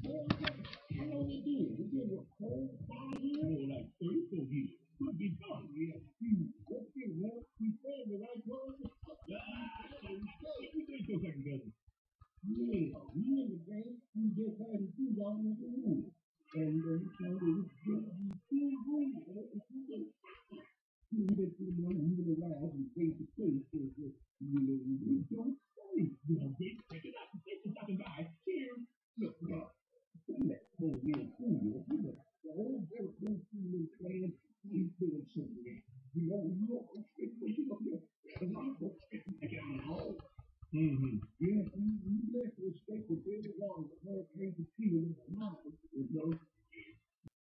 How long it did? It did what, 4, 5 years? More like 34 years. Could be done. Yeah. Okay, well, we said the right word. We did so second cousin. Yeah, we in the game. We just had to do y'all in the room. And we told it was just two rules. We didn't put them on even around and face to face. We don't say. Great. Check it out. Thanks for stopping by. Cheers. Look, now. That whole real cool. The whole very cool team playing. He's doing something. You know, a lot of folks get home. Yeah,